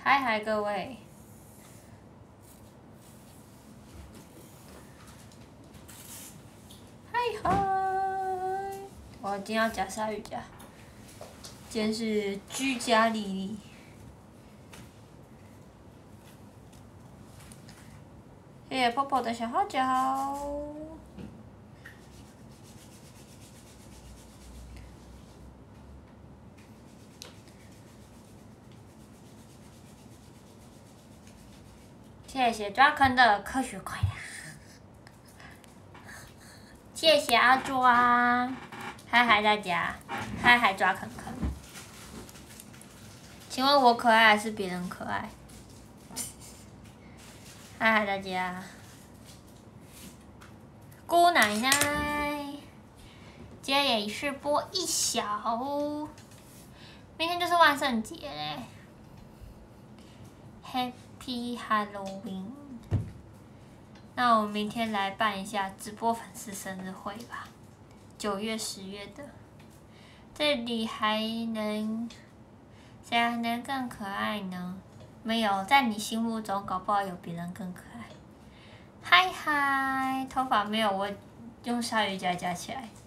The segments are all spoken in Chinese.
嗨嗨各位，嗨嗨！我今天要夹鲨鱼夹，今天是居家丽丽。谢谢泡泡的小号角。谢谢抓坑的科学快呀！谢谢阿抓，嗨嗨大家，嗨嗨抓坑坑。请问我可爱还是别人可爱？嗨嗨大家，姑奶奶，今天也是播一小，明天就是万圣节嘞 ，Happy Halloween。那我们明天来办一下直播粉丝生日会吧，9月、10月的。这里谁还能更可爱呢？没有，在你心目中，搞不好有别人更可爱。嗨嗨，头发没有，我用鲨鱼夹夹起来。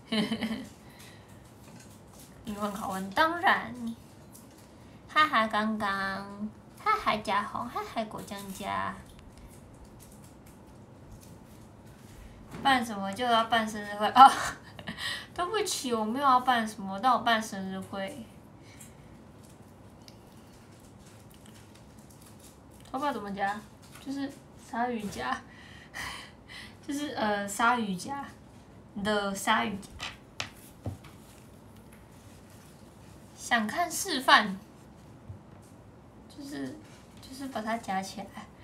英文好问，当然。嗨嗨刚刚，嗨嗨嘉红，嗨嗨果酱家。办什么就要办生日会哦？对不起，我没有要办什么，但我办生日会。头发怎么夹？就是鲨鱼夹，就是鲨鱼夹的鲨鱼夹。想看示范，就是把它夹起来，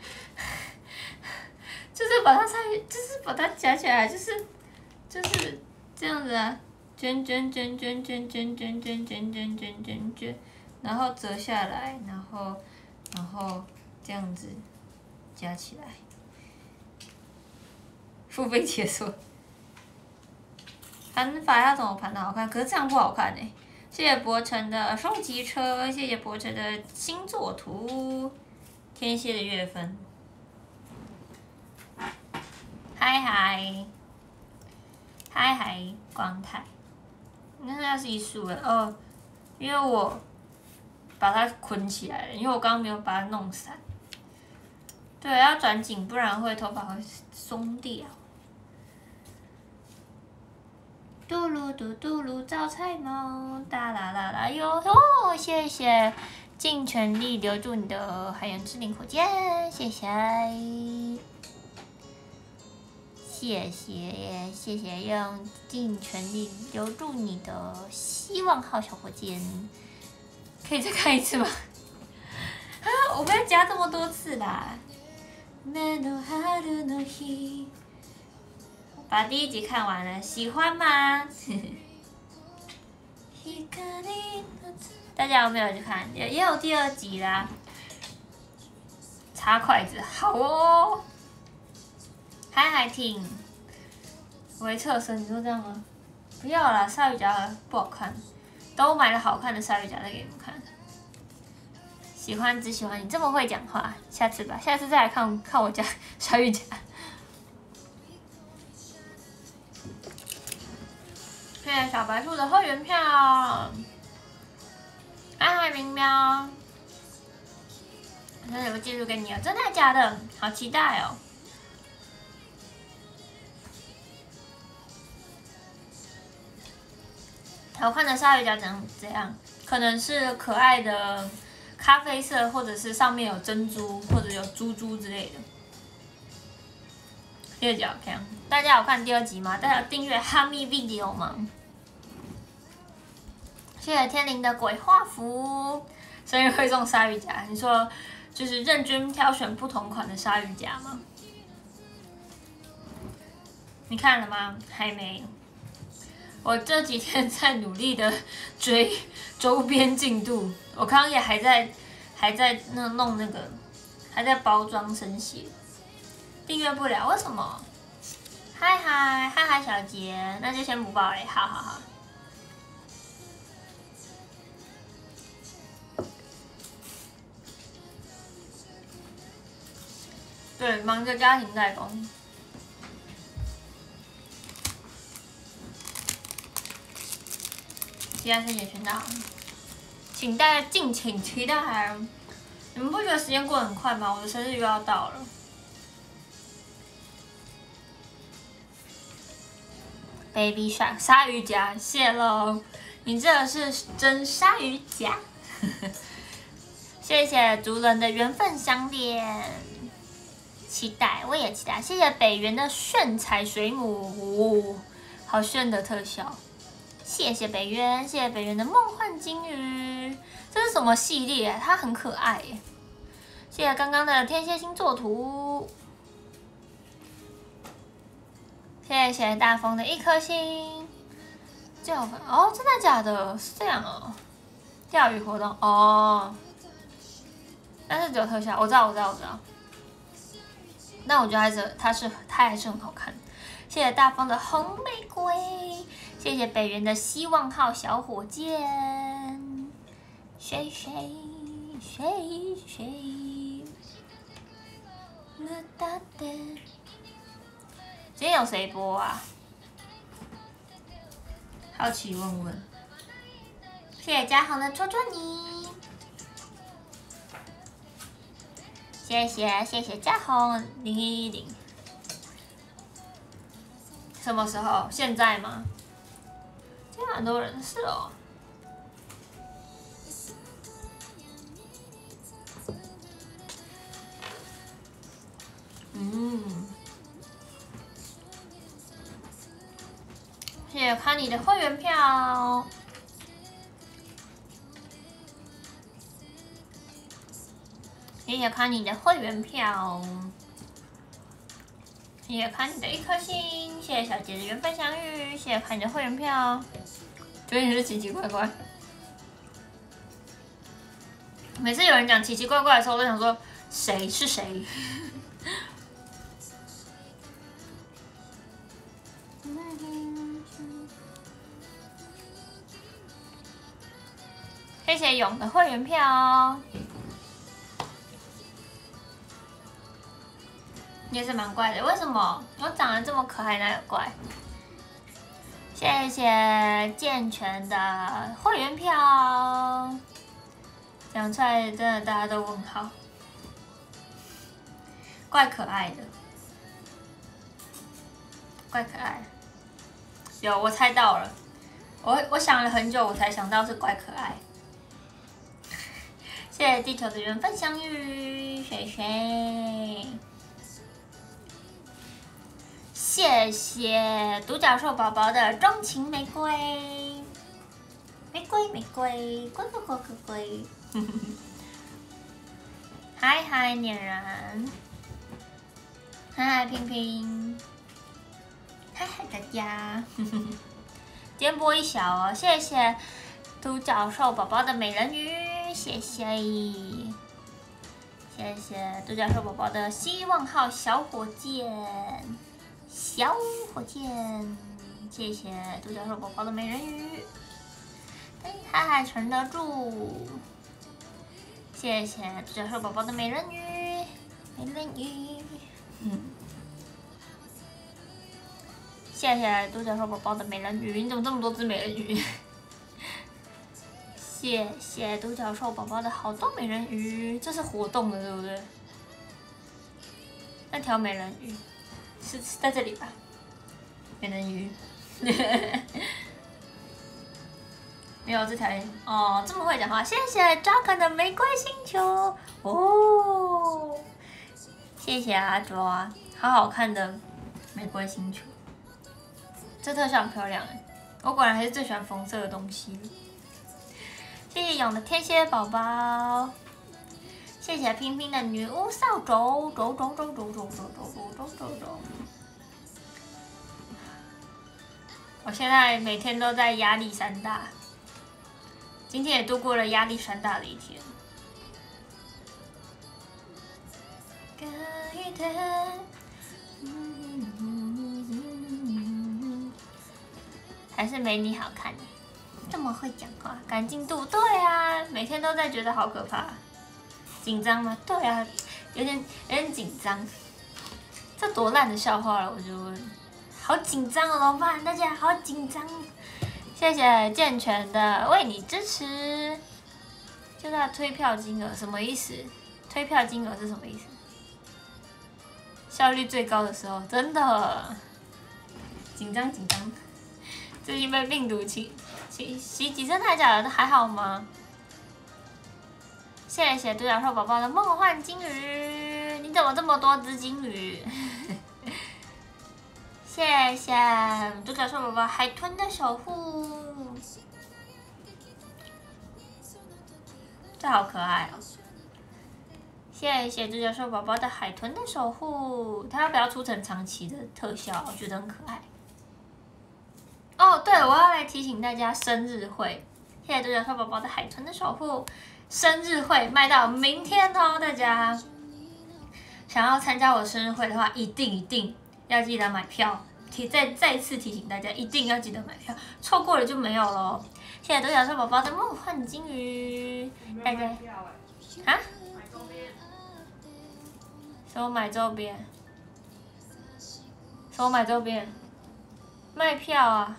就是把它就是把它夹起来，就是这样子啊，卷，然后折下来，然后这样子夹起来。付费解锁，盘法要怎么盘的好看？可是这样不好看哎。谢谢博成的收集车，谢谢博成的星座图，天蝎的月份。嗨嗨，嗨嗨，光太，那是一束哎哦，因为我把它捆起来了，因为我刚刚没有把它弄散。对，要转紧，不然头发会松掉。嘟噜嘟嘟噜，招财猫，哒啦啦啦哟哦！谢谢，尽全力留住你的海洋之灵火箭，谢谢，谢谢，用尽全力留住你的希望号小火箭，可以再看一次吗？啊，我不要夹这么多次啦。把第一集看完了，喜欢吗？大家有没有去看？也有第2集啦。插筷子，好哦。嗨嗨听，微侧身，你说这样吗？不要啦，鲨鱼夹不好看。等我买了好看的鲨鱼夹再给你们看。喜欢只喜欢你这么会讲话，下次吧，下次再来看我家鲨鱼夹。谢谢小白兔的会员票，嗨嗨明喵，真的有个记录给你哦，真的假的？好期待哦！好看的鲨鱼夹长怎样？可能是可爱的咖啡色，或者是上面有珍珠，或者有珠珠之类的。第2集好看，大家有看第2集吗？大家有订阅哈密 video 吗？谢谢天灵的鬼画符，生日会送鲨鱼夹。你说就是认真挑选不同款的鲨鱼夹吗？你看了吗？还没。我这几天在努力的追周边进度，我刚刚也还在弄那个，还在包装生写。订阅不了，为什么？嗨嗨嗨嗨，小杰，那就先不报嘞，好好好。 对，忙着家庭代工。期待生日全到，请大家敬请期待。你们不觉得时间过得很快吗？我的生日又要到了。Baby Shark 鲨鱼夹，谢喽！你这个是真鲨鱼夹。谢谢族人的缘分相恋，期待，我也期待。谢谢北原的炫彩水母，好炫的特效。谢谢北原，谢谢北原的梦幻金鱼，这是什么系列？它很可爱耶。谢谢刚刚的天蝎星座图，谢谢大风的1颗星。教粉哦，真的假的？是这样哦。钓鱼活动哦，但是只有特效，我知道。那我觉得它还是很好看。谢谢大风的红玫瑰，谢谢北原的希望号小火箭，谁？今天有谁播啊？好奇问问。谢谢嘉恒的戳戳你，谢谢嘉恒010。什么时候？现在吗？今天蛮多人是哦。谢谢康妮的会员票。谢谢康妮的会员票。谢谢康妮的1颗星，谢谢小姐的缘分相遇，谢谢康妮的会员票。觉得你是奇奇怪怪。每次有人讲奇奇怪怪的时候，我都想说谁是谁。谢谢勇的会员票。也是蛮怪的，为什么我长得这么可爱哪有怪？谢谢健全的会员票，讲出来真的大家都问号，怪可爱的，怪可爱。有，我猜到了，我想了很久，我才想到是怪可爱。谢谢地球的缘分相遇，谁？谢谢独角兽宝宝的钟情玫瑰，玫瑰。嗨，嫣然，嗨，平平，嗨大家。今天播一小哦，谢谢独角兽宝宝的美人鱼，谢谢独角兽宝宝的希望号小火箭。谢谢独角兽宝宝的美人鱼，它还沉得住。谢谢独角兽宝宝的美人鱼，谢谢独角兽宝宝的美人鱼，你怎么这么多只美人鱼？谢谢独角兽宝宝的好多美人鱼，这是活动的对不对？那条美人鱼。是在这里吧，美人鱼。没有这条哦，这么会讲话，谢谢 Jack 的玫瑰星球哦，谢谢阿卓啊，好看的玫瑰星球，这特效很漂亮哎，我果然还是最喜欢红色的东西。谢谢勇的天蝎宝宝，谢谢平平的女巫扫帚，走。我现在每天都在压力山大，今天也度过了压力山大的一天。还是没你好看，这么会讲话，赶进度。对啊，每天都在觉得好可怕，紧张吗？对啊，有点紧张。 这多烂的笑话了，我就问，好紧张哦，怎么办？大家好紧张。谢谢健全的为你支持。就他推票金额什么意思？推票金额是什么意思？效率最高的时候，真的紧张。最近被病毒袭击，真的假的？还好吗？谢谢独角兽宝宝的梦幻金鱼，你怎么这么多只金鱼？谢谢独角兽宝宝海豚的守护，这好可爱哦！谢谢独角兽宝宝的海豚的守护，它要不要出成长期的特效？我觉得很可爱。哦，对了，我要来提醒大家生日会，谢谢独角兽宝宝的海豚的守护，生日会卖到明天哦，大家想要参加我生日会的话，一定要记得买票。再次提醒大家，一定要记得买票，错过了就没有了。谢谢独角兽宝宝的梦幻金鱼，大家啊？什么买周边？什么买周边？卖票啊！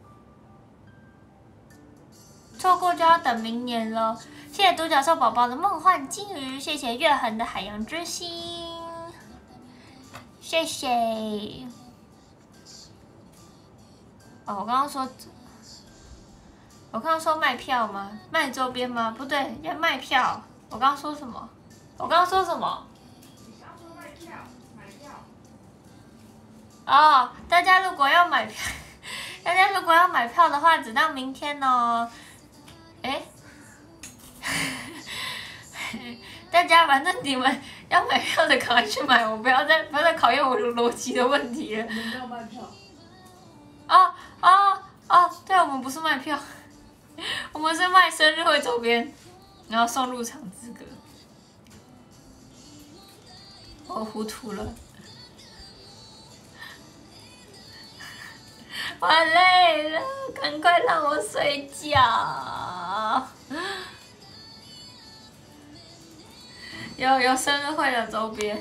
错过就要等明年了。谢谢独角兽宝宝的梦幻金鱼，谢谢月恒的海洋之心，谢谢。哦，我刚刚说卖票吗？卖周边吗？不对，要卖票。我刚刚说什么？你刚说卖票，买票。哦，大家如果要买票的话，只到明天哦。大家反正你们要买票的赶快去买，我不要再考验我逻辑的问题了。 我们要卖票。 对，我们不是卖票，我们是卖生日会周边，然后送入场资格。我糊涂了，我累了，赶快让我睡觉。有生日会的周边，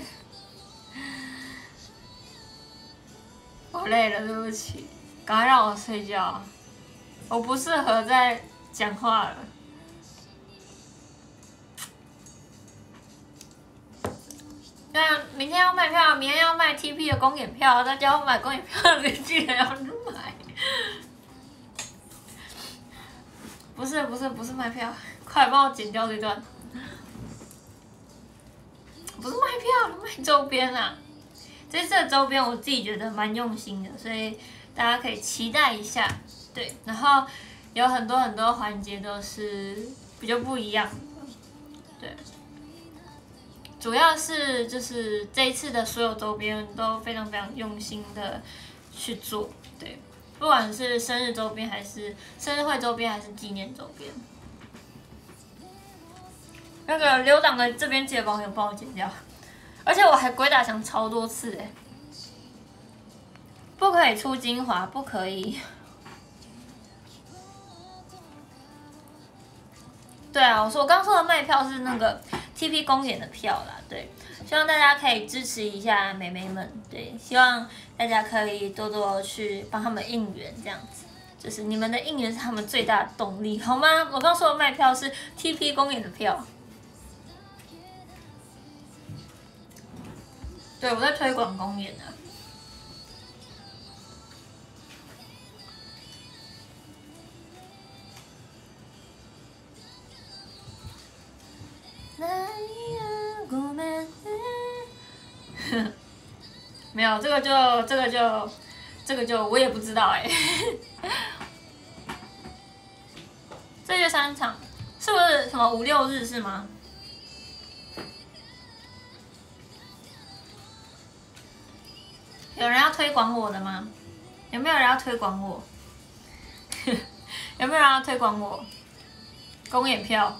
我累了，对不起，赶快让我睡觉，我不适合再讲话了。那明天要卖票，明天要卖 TP 的公演票，大家要买公演票的记得要去买。不是卖票，快帮我剪掉这段。不是卖票，卖周边啊！这次的周边我自己觉得蛮用心的，所以大家可以期待一下。对，然后有很多环节都是比较不一样的。对，主要是就是这一次的所有周边都非常用心的去做。对，不管是生日周边还是生日会周边还是纪念周边。那个留档的这边记得帮我剪掉，而且我还鬼打墙超多次哎，不可以出精华，不可以。对啊，我刚说的卖票是那个 TP 公演的票啦，对，希望大家可以支持一下妹妹们，对，希望大家可以多去帮他们应援，这样子，就是你们的应援是他们最大的动力，好吗？我刚说的卖票是 TP 公演的票。对，我在推广公演啊。没有，这个就我也不知道哎。这就3场，是不是什么5、6日是吗？有人要推广我的吗？有没有人要推广我？有没有人要推广我？公演票，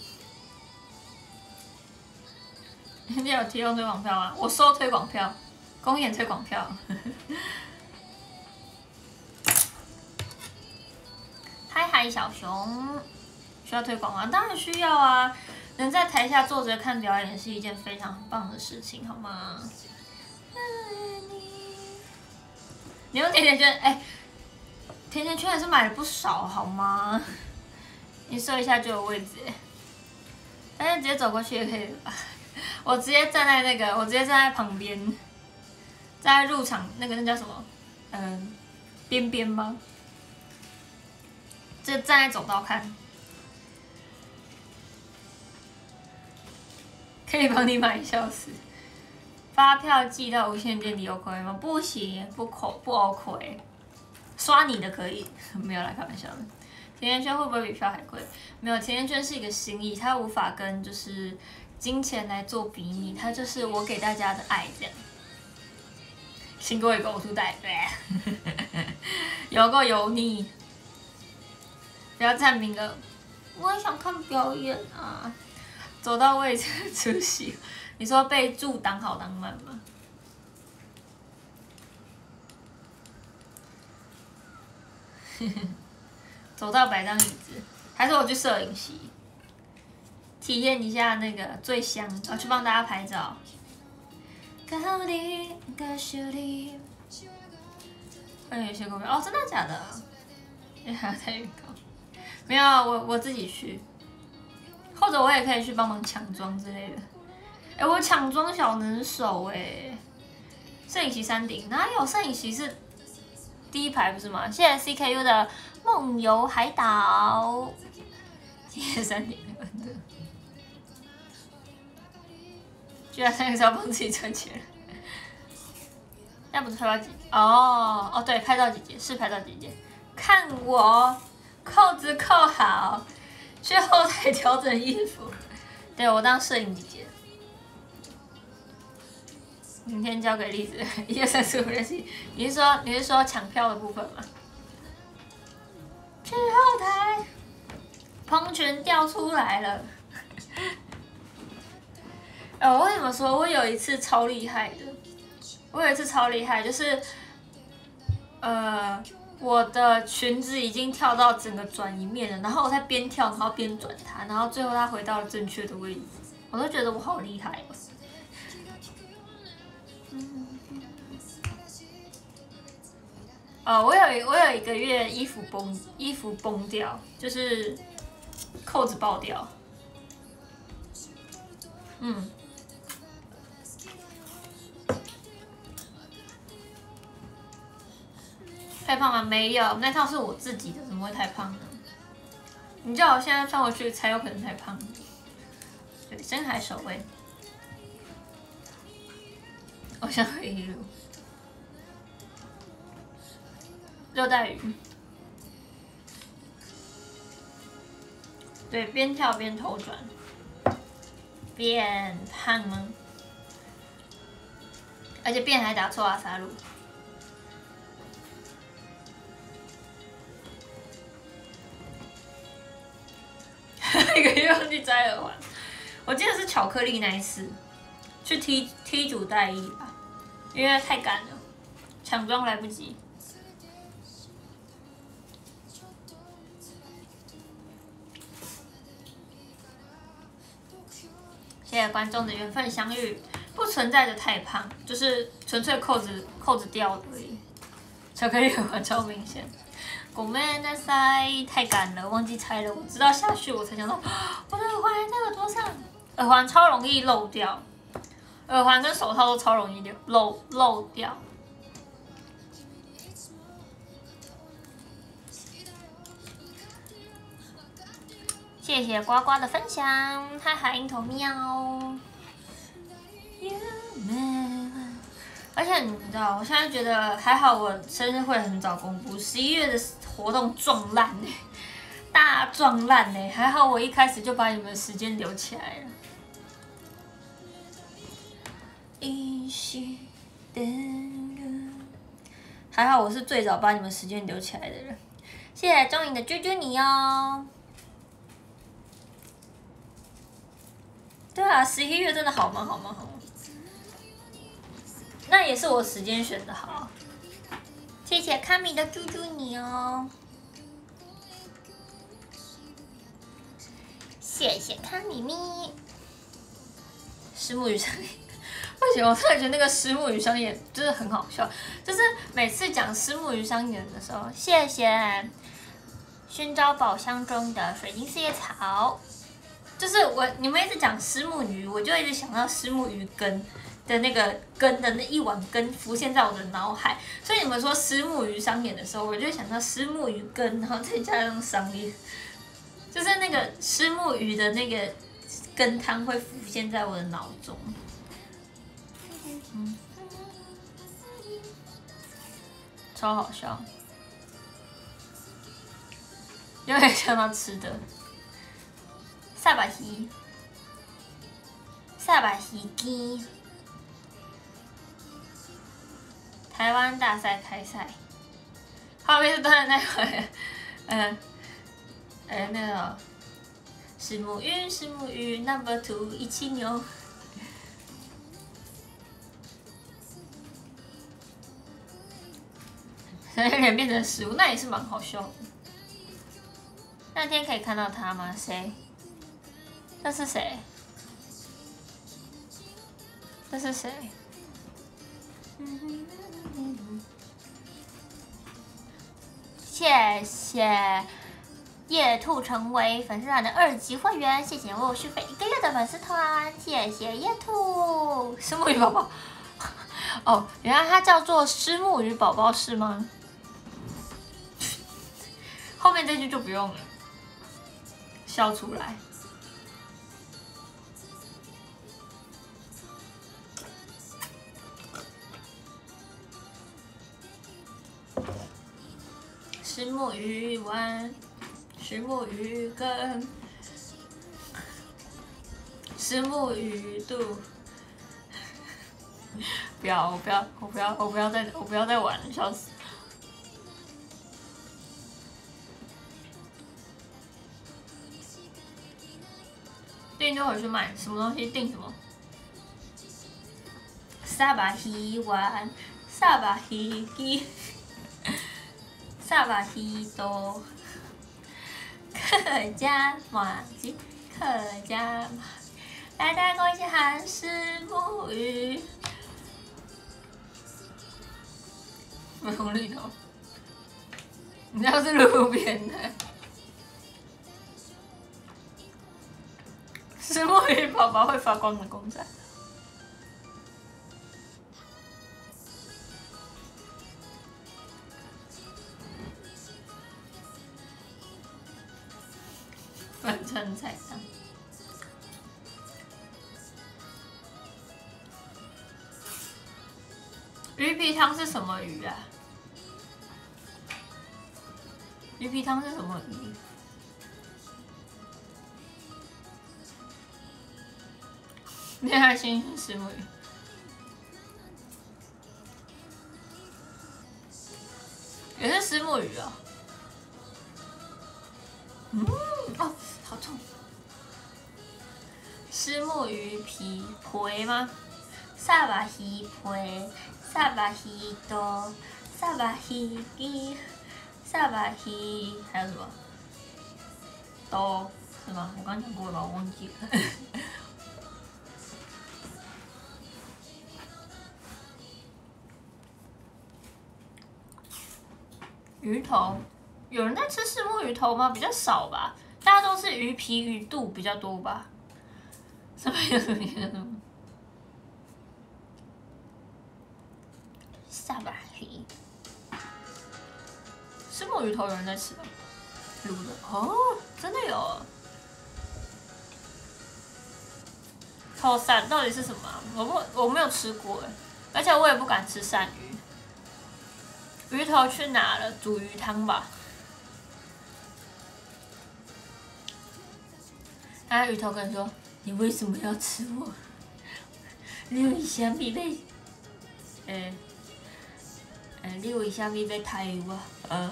你有提供推广票吗？我收推广票，公演推广票。嗨，小熊，需要推广吗？当然需要啊！能在台下坐着看表演是一件非常棒的事情，好吗？ 你用甜甜圈，甜甜圈还是买了不少，好吗？你射一下就有位置，但是直接走过去也可以吧？我直接站在旁边，站在入场那叫什么？边边吗？就站在走道看，可以帮你买笑死。发票寄到无线电里 OK 吗？不行，不 OK。刷你的可以，没有来开玩笑的。甜甜圈会不会比票还贵？没有，甜甜圈是一个心意，它无法跟就是金钱来做比拟，它就是我给大家的爱这样。请给我一个呕吐袋，有够油腻。不要占名额，我也想看表演啊！走到位置出席，你说备注当好当慢吗？走到摆张椅子，还是我去摄影席，体验一下那个最香，我去帮大家拍照。欢迎有些公园哦，真的假的？还要再预告？没有，我自己去，或者我也可以去帮忙抢妆之类的。我抢妆小能手摄影席山顶哪有？摄影席是第一排不是吗？谢谢 CKU 的梦游海岛，谢谢山顶的温度。居然那个是要帮自己存钱。那不是拍照姐哦，对，拍照姐姐是拍照姐姐，看我扣子扣好，去后台调整衣服。对，我当摄影姐姐。明天交给栗子，1、2、3、4、5、6、7。你是说抢票的部分吗？去后台，蓬裙掉出来了。我跟你们说，我有一次超厉害的，就是，我的裙子已经跳到整个转一面了，然后我在边跳，然后边转它，然后最后它回到了正确的位置，我都觉得我好厉害我有一个月衣服崩掉，就是扣子爆掉。太胖吗？没有，那套是我自己的，怎么会太胖呢？你叫我现在穿回去才有可能太胖。对，深海守卫，我想回忆录，热带鱼。对，边跳边偷转，变胖吗？而且变还打错阿萨路。一个月忘记摘耳环，我记得是巧克力那一次，去踢主代役吧，因为太赶了，抢妆来不及。谢谢观众的缘分相遇，不存在着太胖，就是纯粹扣子掉而已。巧克力耳环超明显。ごめんなさい，太赶了，忘记拆了。我直到下去我才想到，我的耳环还在耳朵上。耳环超容易漏掉，耳环跟手套都超容易漏掉。谢谢呱呱的分享，嗨嗨樱头喵。而且你知道，我现在觉得还好，我生日会很早公布，11月的活动撞烂大撞烂还好我一开始就把你们的时间留起来了。还好我是最早把你们时间留起来的人，谢谢钟颖的啾啾你哦。对啊，11月真的好忙。那也是我时间选的好，谢谢卡米的啾啾你哦，谢谢卡米咪。石木鱼成不行，我真的觉得那个虱目鱼商演真的很好笑，就是每次讲虱目鱼商演的时候，谢谢熏招宝箱中的水晶四叶草，就是你们一直讲虱目鱼，我就一直想到虱目鱼羹的那个羹的那一碗羹浮现在我的脑海，所以你们说虱目鱼商演的时候，我就想到虱目鱼羹，然后再加上商演，就是那个虱目鱼的那个羹汤会浮现在我的脑中。超好笑，有点想到吃的。萨巴鱼羹，台湾大赛开赛，画面是当然那回，那个虱目鱼 No.2 一七牛。人脸变成食物，那也是蛮好笑的。那天可以看到他吗？谁？这是谁？这是谁？谢谢夜兔成为粉丝团的2级会员，谢谢我续费1个月的粉丝团，谢谢夜兔。虱目鱼宝宝，哦，原来它叫做虱目鱼宝宝是吗？后面这句就不用了，笑出来。虱目鱼丸，虱目鱼羹，虱目鱼肚。不要，我不要再玩了，笑死。订就回去买什么东西？订什么？萨巴鱼丸，萨巴鱼鸡，萨巴鱼多，客家麻鸡，客家麻，来大家跟我一起喊虱目鱼。没红绿头，你要是路边的。虱目鱼宝宝会发光的公仔，反串彩蛋。鱼皮汤是什么鱼啊？鱼皮汤是什么鱼？恋爱心虱目鱼，也是虱目鱼哦。哦，好痛！虱目鱼皮吗？萨巴鱼皮，萨巴鱼多，萨巴鱼鸡，萨巴鱼还有什么？多是吗？我刚讲过了吧？我忘记了。鱼头，有人在吃虱目鱼头吗？比较少吧，大家都是鱼皮、鱼肚比较多吧。什么有什么？萨巴鱼，虱目鱼头有人在吃吗？卤的哦，真的有。头鳝到底是什么啊？我没有吃过哎，而且我也不敢吃鳝鱼。鱼头去哪了？煮鱼汤吧。然后鱼头跟你说：“你为什么要吃我？你为什么你为什么要抬我？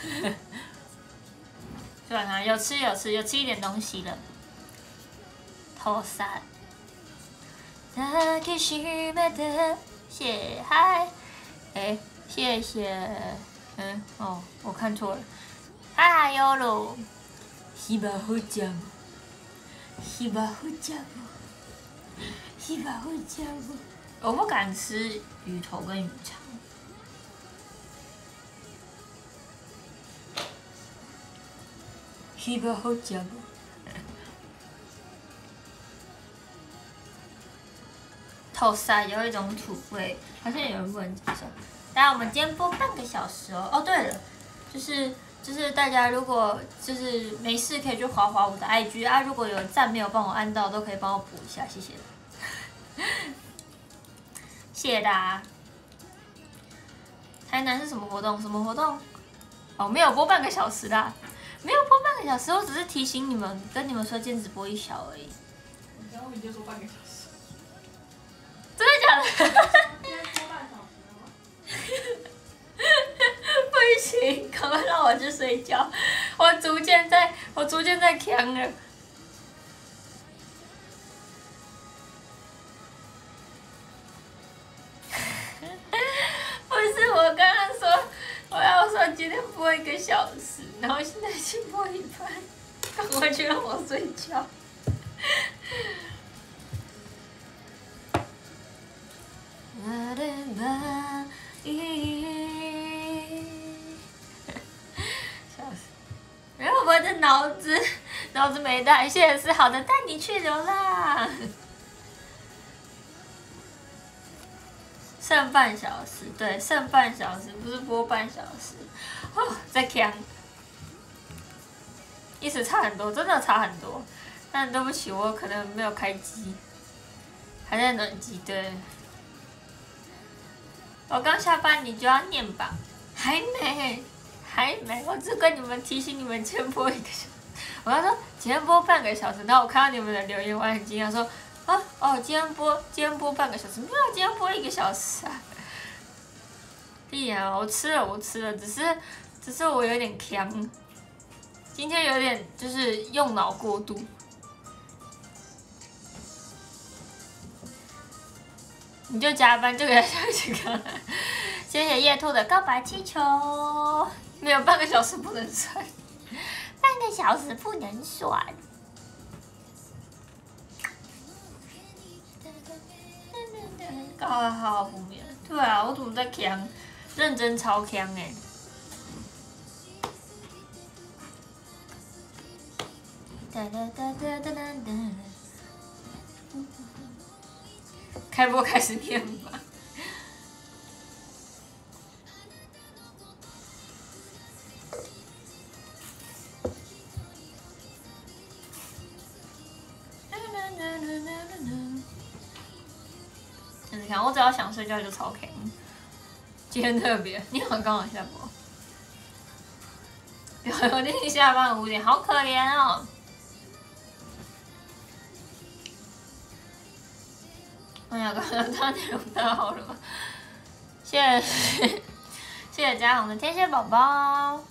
算了，有吃一点东西了。头鳝。谢嗨，谢谢，我看错了，嗨哟喽，希望好食无？希望好食无？希望好食无？ 我不敢吃鱼头跟鱼肠。鱼不好吃吗？透晒有一种土味，好像有人不能接受。当然，我们今天播半个小时哦。哦，对了，就是大家如果就是没事可以去滑滑我的 IG 啊，如果有赞没有帮我按到，都可以帮我补一下，谢谢。谢谢大家。台南是什么活动？什么活动？哦，没有播半个小时啦，没有播半个小时，我只是提醒你们，跟你们说今天只播1小而已。 你刚刚你就说半个小时。 真的假的？ 今天播半小时了吗？ 不行，赶快让我去睡觉，我逐渐在扛了。不是，我刚刚说我要说今天播1个小时，然后现在已经播1半，赶快去让我睡觉。笑死！没有，我的脑子没代谢是好的，带你去流浪。剩半小时，对，剩半小时，不是播半小时。哦，在扛，意思差很多，真的差很多。但对不起，我可能没有开机，还在暖机。对，我刚下班，你就要念吧？还没，我只跟你们提醒你们今天播1个小时。我要说今天播半个小时，然后我看到你们的留言，我很惊讶，说啊哦，今天播半个小时，没有，今天播1个小时啊。对呀，我吃了，只是我有点呛，今天有点就是用脑过度。你就加班就给他下去看。谢谢叶兔的告白气球，没有半个小时不能算，半个小时不能算。好不眠。对啊，我怎么在扛？认真超扛哎！开播开始念吧。你看，我只要想睡觉就超 K。今天特别，你好刚好下播。有天下班5点，好可怜哦。哎呀，刚刚他内容太好了吧？谢谢嘉宏的天蝎宝宝。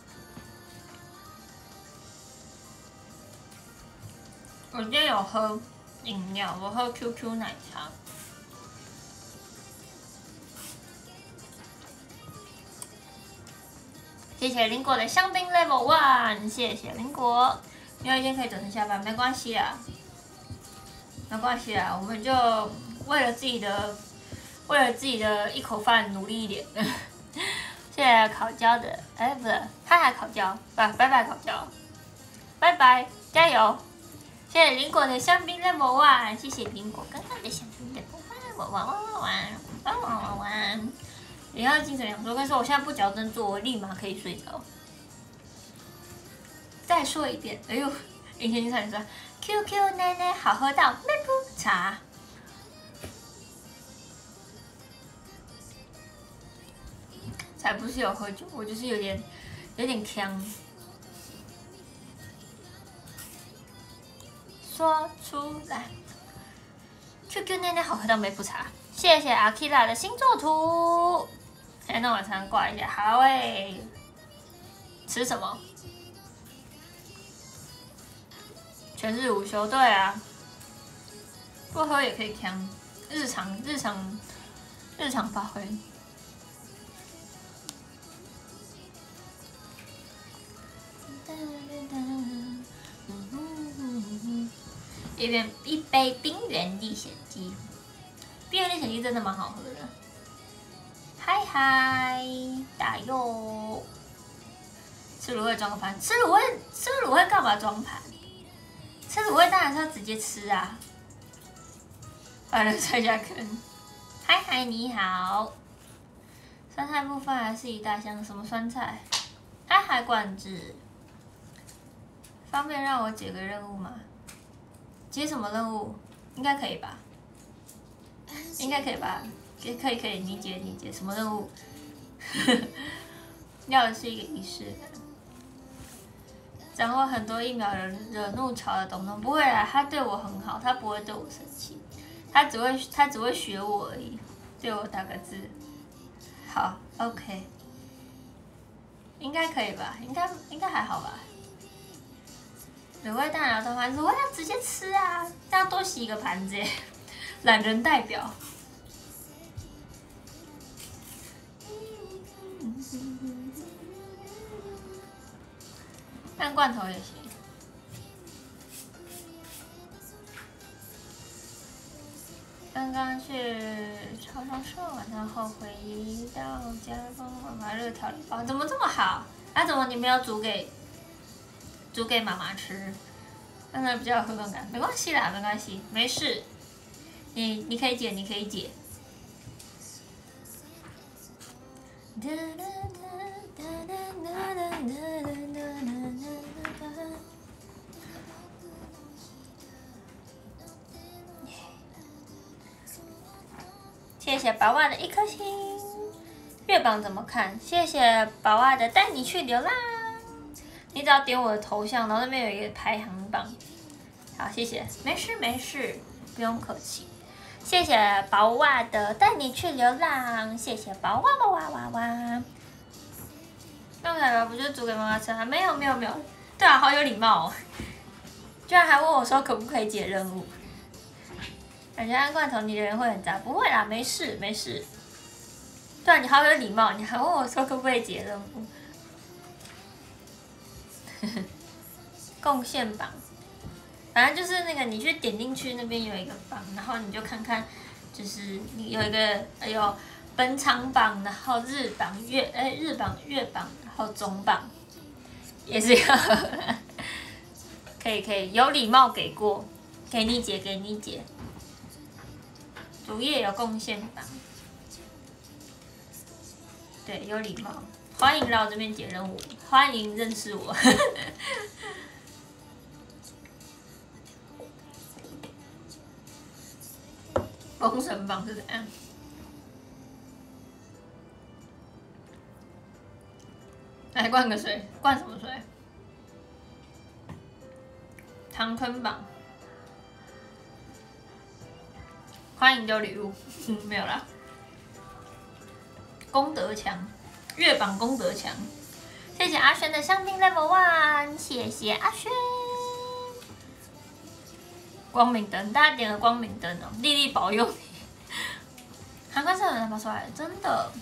我今天有喝饮料，我喝 QQ 奶茶。谢谢林果的香槟 Level 1，谢谢林果。因为今天可以准时下班，没关系啦，没关系啦，我们就为了自己的一口饭努力一点。谢谢烤焦的，不是，他还烤焦，拜拜烤焦，拜拜，加油！谢谢林果的香槟 Level 1，谢谢林果刚刚的香槟 Level 1，也要精神2周。跟你说，我现在不矫正做，我立马可以睡着。再说一遍，哎呦，以前经常说 QQ 奶奶好喝到妹不茶。才不是有喝酒，我就是有点呛。说出来 ，QQ 奶奶好喝到没普茶，谢谢阿 Kira 的星座图。那晚上挂一下，好诶。吃什么？全日无休，对啊。不喝也可以呛，日常发挥。一杯冰原历险记。 冰淇淋雪莉真的蛮好喝的。嗨嗨，打哟！吃卤味装个盘，吃卤味干嘛装盘？吃卤味当然是要直接吃啊！快乐摔下坑。嗨嗨，你好。酸菜部分还是一大箱，什么酸菜？嗨嗨，罐子。方便让我解个任务吗？解什么任务？应该可以吧？应该可以吧？可以，你解，什么任务？要的是一个仪式感。掌握很多1秒惹怒潮的东东，不会啦，他对我很好，他不会对我生气，他只会学我而已，对我打个字。好 ，OK， 应该可以吧？应该还好吧？卤味当然要装盘，卤味要直接吃啊，这样多洗一个盘子耶，懒人代表。但罐头也行。刚刚去超商吃完，然后回到家帮妈妈热调理包，怎么这么好？啊，怎么你没有煮给妈妈吃？让她比较有互动感。没关系啦，没关系，没事。你可以解，你可以解。谢谢宝娃的1颗星。月榜怎么看？谢谢宝娃的带你去流浪。你只要点我的头像，然后那边有一个排行榜。好，谢谢。没事，不用客气。谢谢宝娃的带你去流浪。谢谢宝娃。那奶酪不就煮给妈妈吃啊？没有。对啊，好有礼貌哦。居然还问我说可不可以解任务。感觉按罐头你的人会很杂，不会啦，没事。对啊，你好有礼貌，你还问我说可不可以解任务？贡献榜，反正就是那个你去点进去那边有一个榜，然后你就看看，就是你有一个有本场榜，然后日榜、月榜，然后中榜，也是要可以有礼貌给过，给你解。主页有贡献榜，对，有礼貌，欢迎来我这边解任务，欢迎认识我。封神榜是怎样？来灌个水，灌什么水？唐坤榜，欢迎丢礼物，没有啦。功德强，月榜功德强，谢谢阿轩的香槟 Level 1，谢谢阿轩。光明灯，大家点了光明灯哦，丽丽保佑你。韩国是很难发出来的，真的。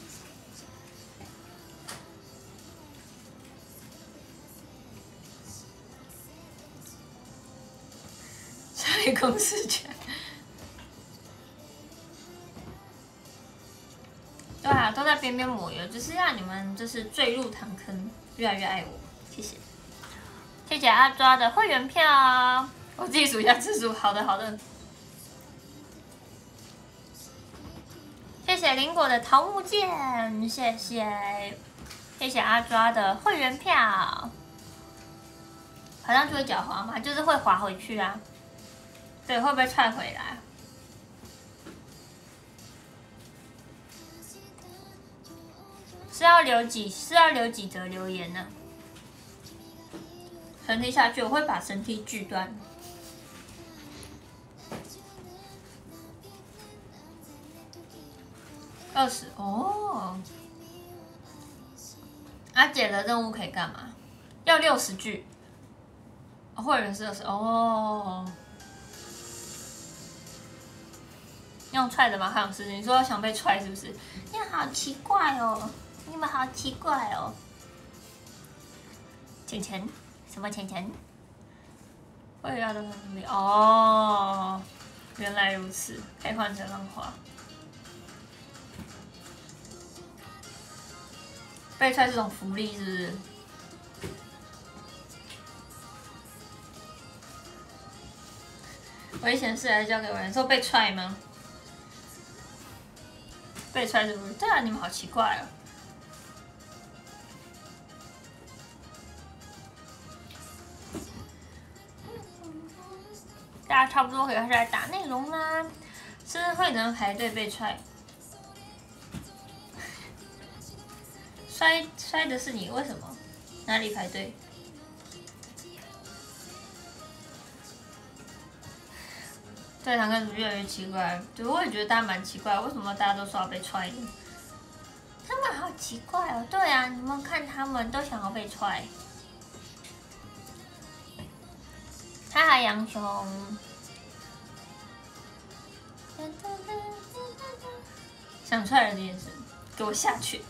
所以公司权。对啊，都在边边抹油，就是让你们就是坠入糖坑，越来越爱我，谢谢。谢谢阿抓的会员票。我自己数一下次数，好的。谢谢林果的桃木剑，谢谢阿抓的会员票。好像就会脚滑嘛，就是会滑回去啊。对，会不会踹回来？是要留几则留言呢？绳梯下去，我会把绳梯锯断。20哦，阿姐的任务可以干嘛？要60句，会员是20哦。用踹的吗？还有事？你说想被踹是不是？你们好奇怪哦，钱什么钱？会要的很努力哦，原来如此，可以换成漫画。 被踹这种福利是不是？危险事还是交给我人。说被踹吗？被踹是不是？对啊，你们好奇怪哦。大家差不多可以开始来打内容啦。生日会能排队被踹，摔的是你，为什么？哪里排队？对，堂哥怎么越来越奇怪？对，我也觉得大家蛮奇怪，为什么大家都说要被踹的？他们好奇怪哦。对啊，你们看他们都想要被踹。哈哈，杨雄。想踹人的眼神，给我下去！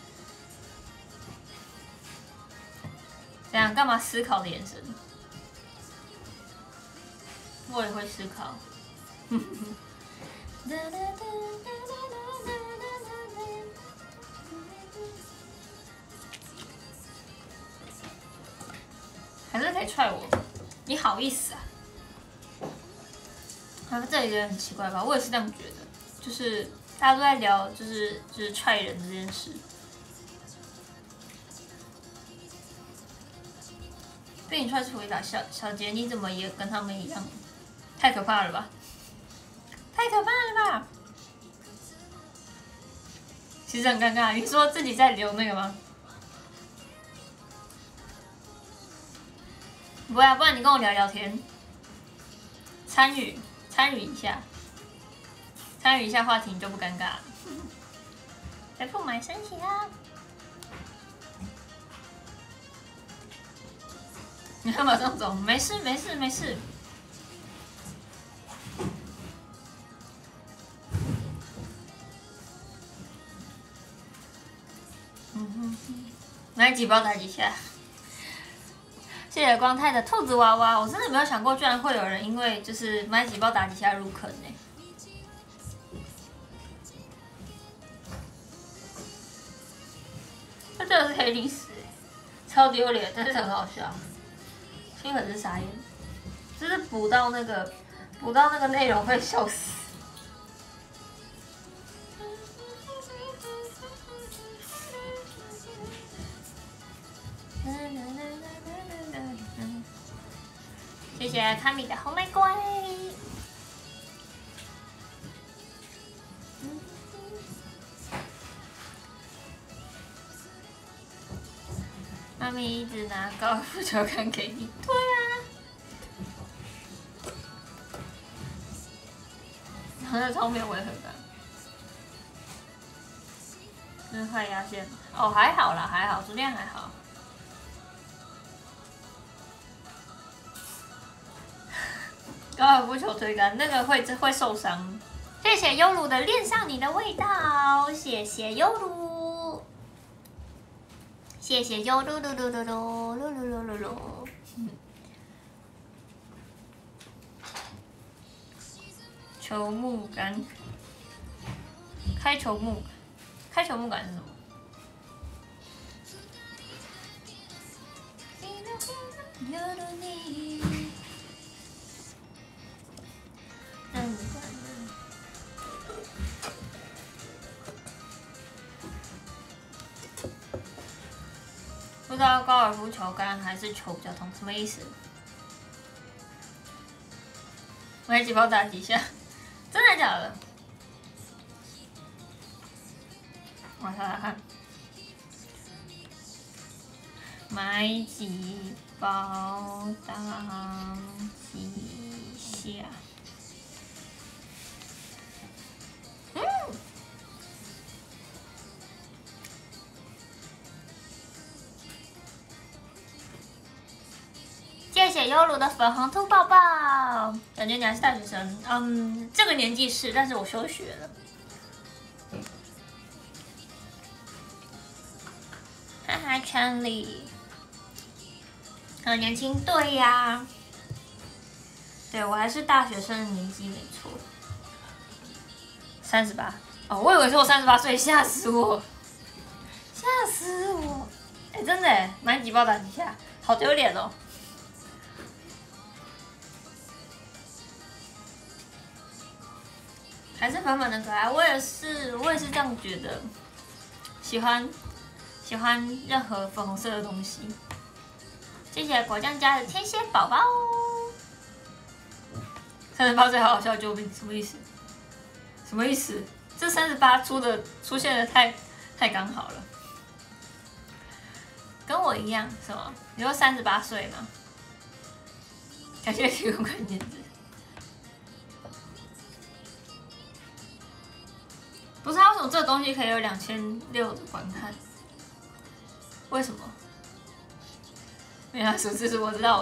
怎样？干嘛思考的眼神？我也会思考。还是可以踹我？你好意思啊？他们这里人很奇怪吧？我也是这样觉得，就是大家都在聊，就是踹人这件事。被你踹出一把小杰，你怎么也跟他们一样？太可怕了吧！太可怕了吧！其实很尴尬，你说自己在留那个吗？不会啊，不然你跟我聊聊天，参与一下，参与一下话题你就不尴尬了。财富买升起啦！你看马上走，没事没事没事。买几包打几下。谢谢光太的兔子娃娃，我真的没有想过，居然会有人因为就是买几包打几下入坑呢。这真的是黑历史，超丢脸，但是很好笑。新粉是傻眼，就是补到那个内容会笑死。谢谢卡米的红玫瑰。妈咪一直拿高尔夫球杆给你，对啊。然后那超没有违和感。那坏压线哦，还好啦，还好，昨天还好。高尔夫球推杆那个会受伤。谢谢优鲁的恋上你的味道，谢谢优鲁，谢谢优鲁噜噜噜噜噜噜噜噜噜。球木杆，开球木杆是什么？不知道高尔夫球杆还是球比较痛，什么意思？买几包打几下？真的假的？我想想看，买几包打几下？谢谢优鲁的粉红兔抱抱，感觉你还是大学生。这个年纪是，但是我休学了。哈哈，圈里很年轻，对呀，对我还是大学生的年纪没错。38哦，我以为说我38岁，吓死我，吓死我。 哎、真的哎，买几包打几下，好丢脸哦。还是粉粉的可爱，我也是这样觉得。喜欢任何粉红色的东西。谢谢果酱家的天蝎宝宝。38岁好好笑，救命！什么意思？什么意思？这38出现的太刚好了。跟我一样，什么？你说38岁吗？感谢提供关键字。不是，为什么这个东西可以有2600的观看？为什么？原来数字是我知道。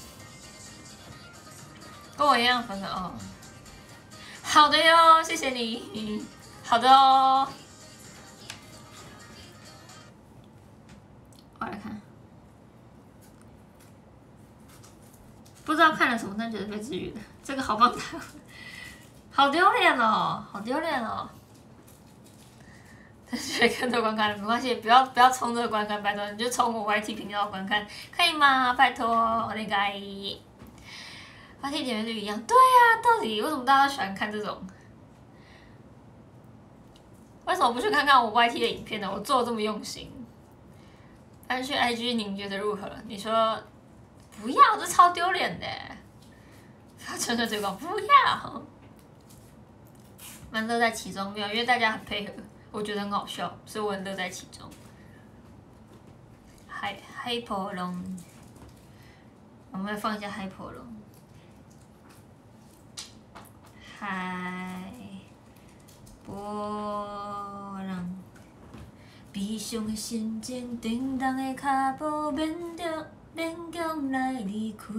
跟我一样粉粉哦。好的哟，谢谢你。好的哦。我来看，不知道看了什么，但觉得被治愈的。这个好棒的，好丢脸哦，好丢脸哦。觉得更多观看没关系，不要冲这个观看，拜托，你就冲我 YT 频道观看，可以吗？拜托，那个 YT 点阅率一样，对呀、到底为什么大家都喜欢看这种？为什么不去看看我 YT 的影片呢？我做的这么用心。但去 IG 您觉得如何？你说不要，这超丢脸的。不要纯粹推广，不要。蛮乐在其中，没有，因为大家很配合。我觉得很好笑，所以我很乐在其中。海波龙，我们来放一下海波龙。海波浪，悲伤的心情，叮当的脚步，勉强来离开。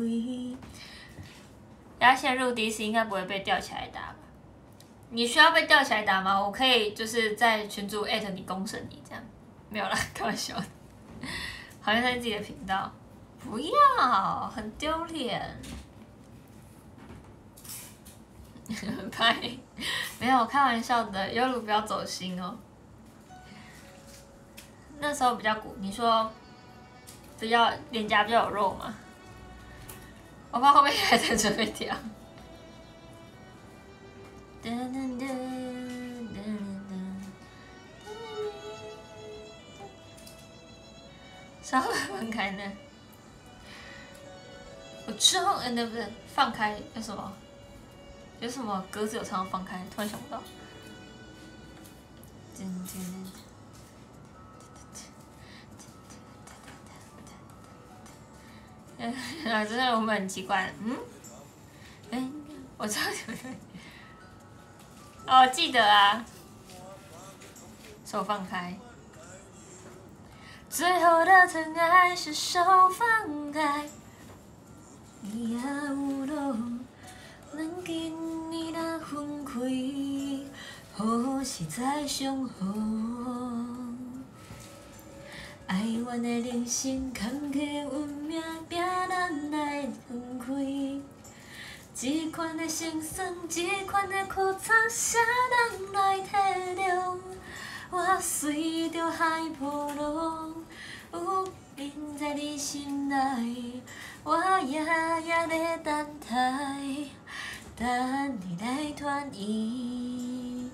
要陷入迪士应该不会被吊起来打吧？你需要被吊起来打吗？我可以就是在群组艾特你公审你这样，没有啦，开玩笑的。好像在自己的频道，不要，很丢脸。拍，没有开玩笑的，优鲁不要走心哦。那时候比较鼓，你说比较脸颊比较有肉嘛？我怕后面还在准备跳。稍微放开呢？我不是放开有什么？有什么歌词有唱到放开？突然想不到。真的我们很奇怪，我知道什么。哦，记得啊，手放开。最后的疼爱是手放开，你也有路，咱今年若分开，好实在上好。爱阮的人生坎坷运命，拼咱来分开。这款的心酸，这款的苦楚，谁人来体谅？我随着海波浪，有印在你心内，我夜夜在等待，等你来团圆。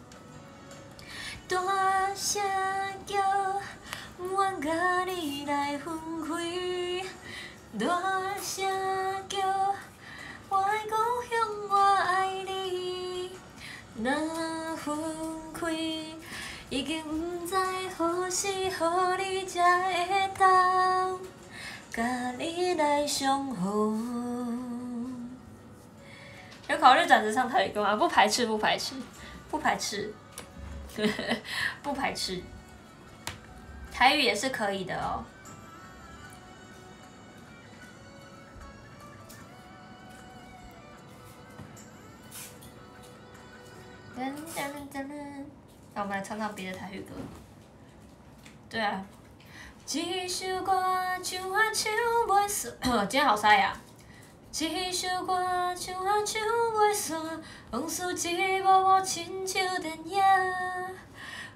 大声叫，愿甲你来分开。大声叫，我的故乡，我爱你。若分开，已经不知何时何你才会当，甲你来相逢。有考虑转职上台语歌吗？不排斥，不排斥，不排斥，不排斥。台语也是可以的哦。那我们来唱唱别的台语歌。对啊，这首歌唱啊唱袂煞，今天好沙哑。这首歌唱啊唱袂煞，往事一幕幕亲像电影。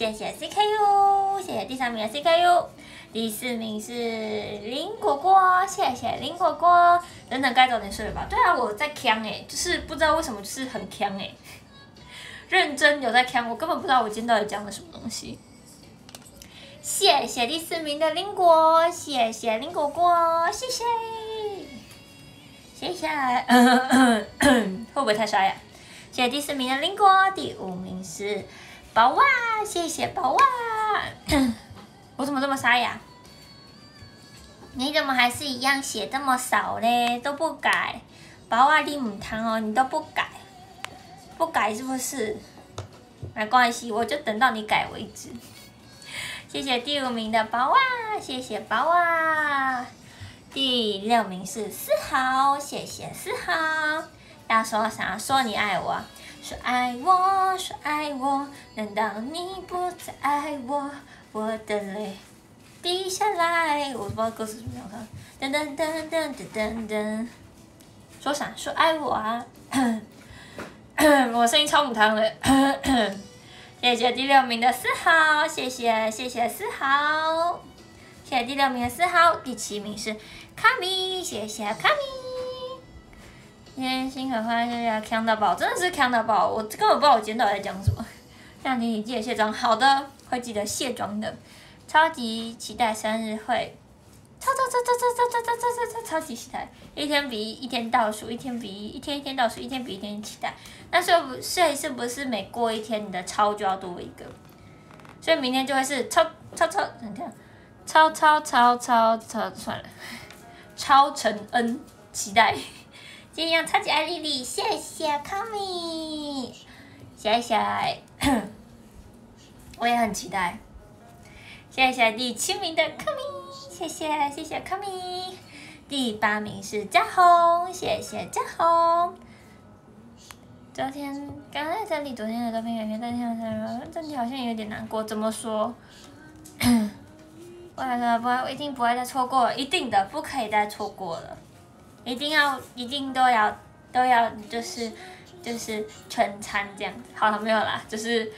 谢谢 CKU， 谢谢第3名的 CKU， 第4名是林果果，谢谢林果果。等等，该早点睡了吧？对啊，我在呛就是不知道为什么就是很呛认真有在呛，我根本不知道我今天到底讲了什么东西。谢谢第4名的林果，谢谢林果果，谢谢。谢谢，会不会太沙哑？谢谢第4名的林果，第5名是宝娃，谢谢宝娃。我怎么这么沙哑？你怎么还是一样写这么少嘞？都不改，宝娃你母汤哦，你都不改，不改是不是？没关系，我就等到你改为止。谢谢第5名的宝娃，谢谢宝娃。第6名是4号，谢谢4号。要说啥？说你爱我，说爱我，说爱我。难道你不再爱我？我的泪滴下来。我不知道歌词怎么样唱。噔噔噔噔噔噔噔。说啥？说爱我啊！我声音超母汤的。谢谢第6名的4号，谢谢谢谢4号。谢谢第6名的4号，第7名是卡米，谢谢卡米。今天新可欢，谢谢强到爆，真的是强到爆，我根本不知道我今天到底在讲什么。让你记得卸妆，好的，会记得卸妆的。超级期待生日会，超级期待，一天比一天倒数，一天倒数，一天比一天期待。那所以是不是每过一天你的超就要多一个？所以明天就会是超，你看。算了，超承恩，期待。今天超级爱丽丽，谢谢康米，谢谢，我也很期待。谢谢第7名的康米，谢谢康米。第8名是嘉宏，谢谢嘉宏。昨天刚在整理昨天的照片，感觉昨天整体好像有点难过，怎么说？我一定不会再错过了，一定的，不可以再错过了，一定都要就是全餐这样子。好了，没有啦，就是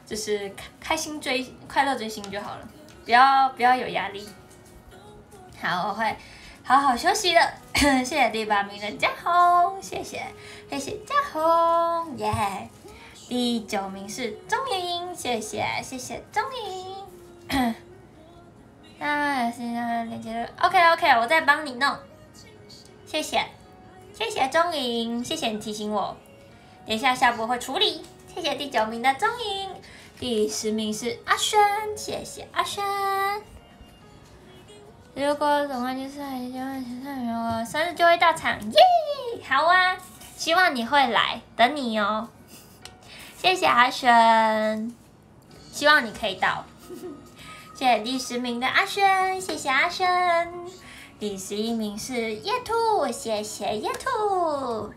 快乐追星就好了，不要有压力。好，我会好好休息的。谢谢第8名的嘉宏，谢谢嘉宏，耶、yeah。第9名是钟莹，谢谢钟莹。那现在连接 OK， 我再帮你弄，谢谢钟莹，谢谢你提醒我，等一下下播会处理。谢谢第9名的钟莹，第10名是阿轩，谢谢阿轩。如果总冠军赛就我生日就会到场，耶！好啊，希望你会来，等你哦。谢谢阿轩，希望你可以到。谢谢第10名的阿轩，谢谢阿轩。第11名是叶兔，谢谢叶兔。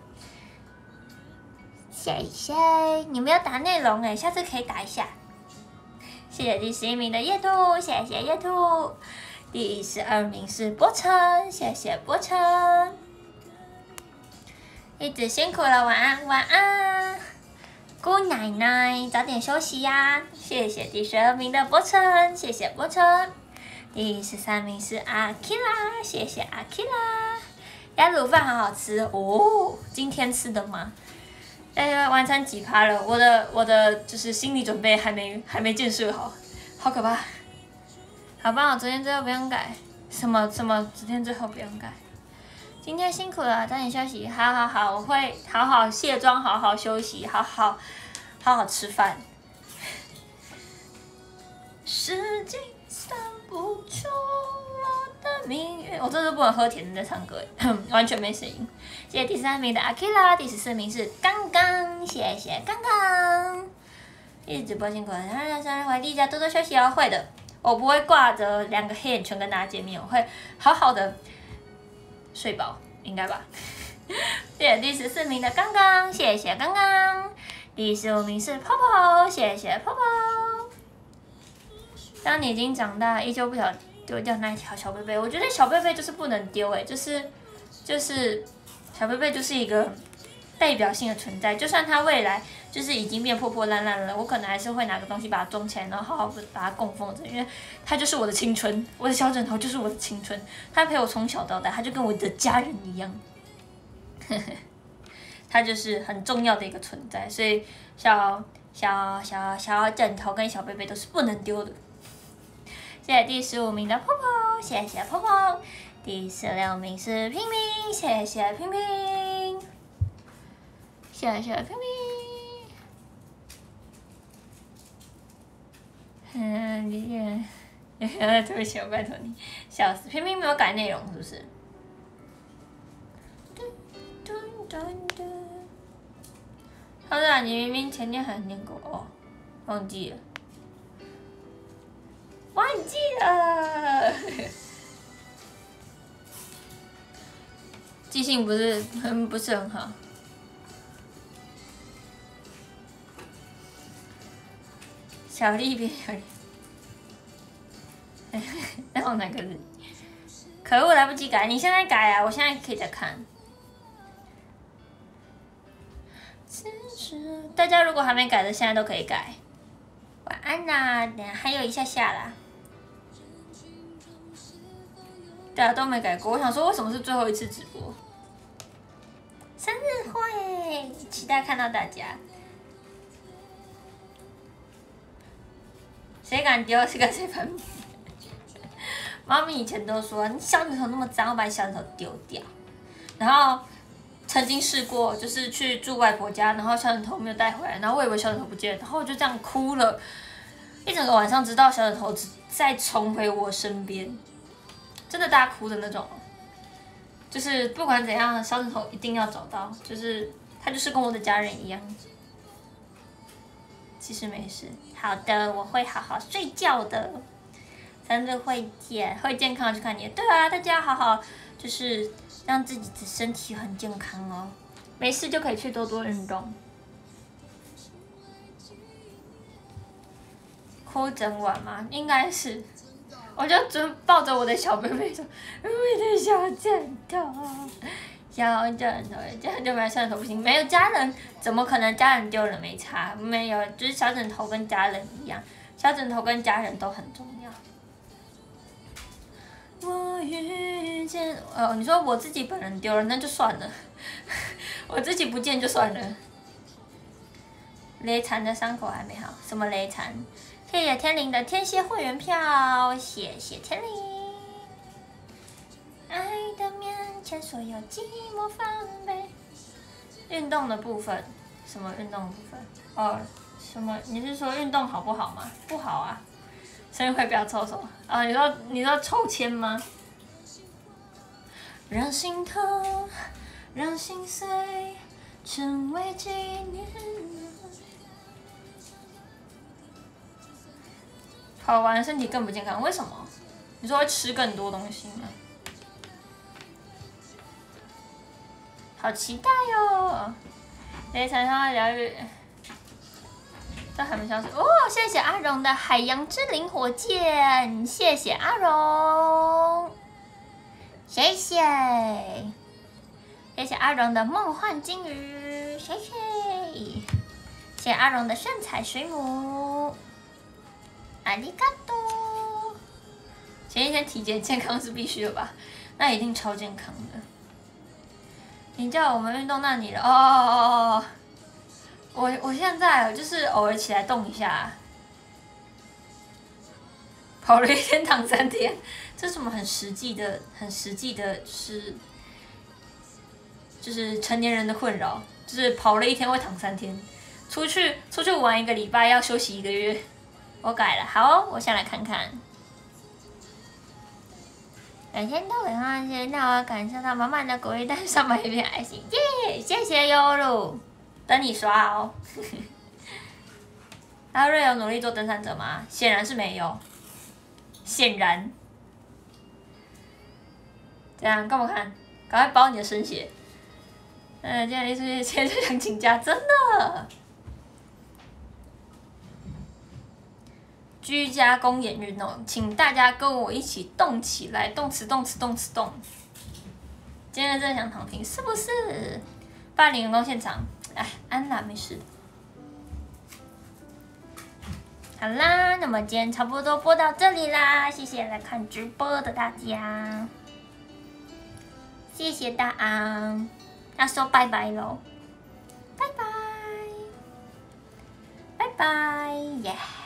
谢谢，你没有打内容哎，下次可以打一下。谢谢第11名的叶兔，谢谢叶兔。第12名是波晨，谢谢波晨。一直辛苦了，晚安晚安。姑奶奶，早点休息呀！谢谢第12名的波晨，谢谢波晨。第13名是阿 Kira， 谢谢阿 Kira。鸭卤饭好好吃哦，今天吃的吗？完成几趴了？我的就是心理准备还没建设好，好可怕。好吧，我昨天最后不用改，什么昨天最后不用改。今天辛苦了，早点休息。好，我会好好卸妆，好好休息，好好吃饭。时间散不出我的命运，我真的不能喝甜的在唱歌，完全没声音。谢谢第3名的阿 Kira， 第14名是刚刚，谢谢刚刚。一直直播辛苦了，生日快乐，多多休息哦。会的，我不会挂着2个黑眼圈跟大家见面，我会好好的睡饱，应该吧。谢谢第14名的刚刚，谢谢刚刚。第15名是泡泡，谢谢泡泡。当你已经长大，依旧不想丢掉那一条小贝贝，我觉得小贝贝就是不能丢就是小贝贝就是一个代表性的存在。就算它未来就是已经变破破烂烂了，我可能还是会拿个东西把它装起来，然后好好把它供奉着，因为它就是我的青春，我的小枕头就是我的青春，它陪我从小到大，它就跟我的家人一样，它就是很重要的一个存在，所以小枕头跟小贝贝都是不能丢的。谢谢第15名的泡泡，谢谢泡泡。第16名是平平，谢谢平平，谢谢平平。对不起，我拜托你，笑死！平平没有改内容是不是？好的，你明明前天还念过哦，忘记了。忘记了，记性不是很好。小丽别小丽，那我哪个字？可恶，来不及改，你现在改啊！我现在可以再看。大家如果还没改的，现在都可以改。晚安啦，等下还有一下下啦。对啊，都没改过。我想说，为什么是最后一次直播？生日会，期待看到大家。谁敢丢是跟谁分别。妈咪以前都说，你小枕头那么脏，我把你小枕头丢掉。然后曾经试过，就是去住外婆家，然后小枕头没有带回来，然后我以为小枕头不见了，然后我就这样哭了一整个晚上，直到小枕头再重回我身边。真的大哭的那种，就是不管怎样，小枕头一定要找到，就是他就是跟我的家人一样。其实没事，好的，我会好好睡觉的。生日会见，会健康去看你。对啊，大家好好就是让自己的身体很健康哦，没事就可以去多多运动。哭整晚吗？应该是。我就抱着我的小贝贝说：“我的小枕头，小枕头，这样就没有小枕头不行。没有家人，怎么可能家人丢了没差？没有，就是小枕头跟家人一样，小枕头跟家人都很重要。”我遇见你说我自己本人丢了，那就算了，我自己不见就算了。雷残的伤口还没好，什么雷残？谢谢天灵的天蝎会员票，谢谢天灵。爱的面前，所有寂寞防备。运动的部分，什么运动的部分？哦，什么？你是说运动好不好吗？不好啊，生日会不要抽手啊！你说抽签吗？让心痛，让心碎，成为纪念。跑完身体更不健康，为什么？你说会吃更多东西吗？好期待哦！雷残上的疗愈，这还没消失哦！谢谢阿荣的海洋之灵火箭，谢谢阿荣，谢谢阿荣的梦幻金鱼，谢谢阿荣的炫彩水母。阿里嘎多！前一天体检健康是必须的吧？那一定超健康的。你叫我们运动，那你了哦。我现在就是偶尔起来动一下，跑了1天躺3天，这是什么很实际的，就是成年人的困扰，就是跑了1天会躺3天，出去玩1个礼拜要休息1个月。我改了，好哦，我先来看看。每天都很开心，让我感受到满满的鼓励，但是上面一片爱心，耶！谢谢优露，等你刷哦。阿瑞有努力做登山者吗？显然是没有，显然。这样干嘛看？赶快包你的生血。今天出去前就想请假，真的。居家公演运动，请大家跟我一起动起来，动词动。今天真的想躺平，是不是？ 霸凌员工现场，哎，安啦，没事。好啦，那么今天差不多播到这里啦，谢谢来看直播的大家，谢谢大安，要说拜拜喽，拜拜，拜拜耶。